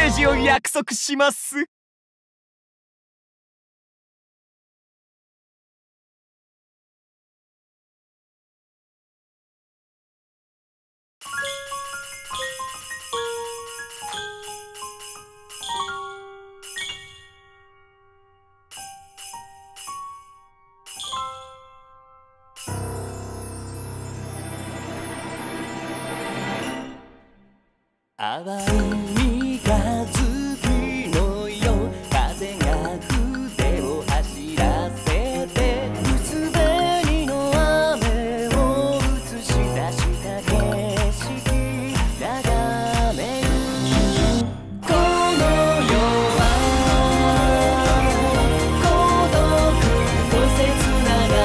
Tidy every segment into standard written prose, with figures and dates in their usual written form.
ージを約束します。淡い三日月のよ風が筆を走らせて薄紅の雨を映し出した景色眺めるこの世は孤独と切なが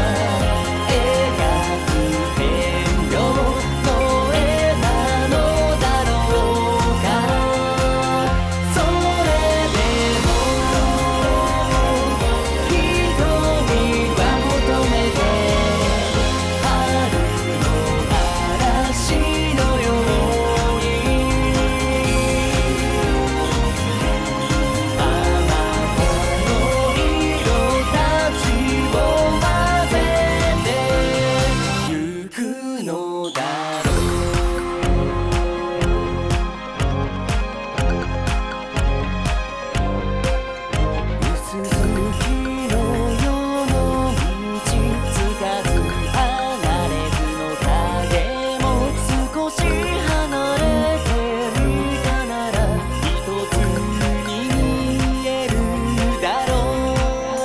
描く天領の絵なのだろうかそれでも瞳は求めて春の嵐のようにあなたの色たちを混ぜてゆくのだろう薄月のよの道つかず離れずの影も少し離れていたなら一つに見えるだろう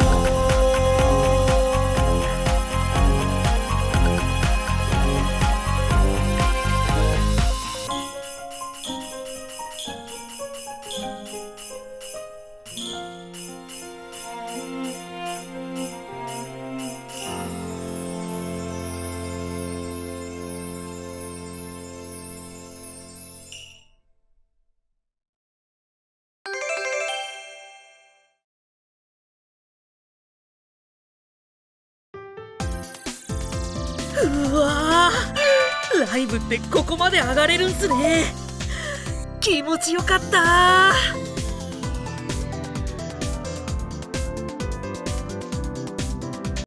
うわー、ライブってここまで上がれるんすね。気持ちよかった。